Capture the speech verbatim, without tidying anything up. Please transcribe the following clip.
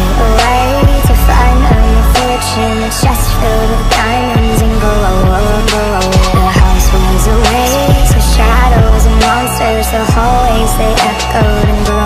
a way to find a reflection, a chest filled with diamonds and gold. The house was a waste with shadows and monsters. The hallways, they echoed and groaned.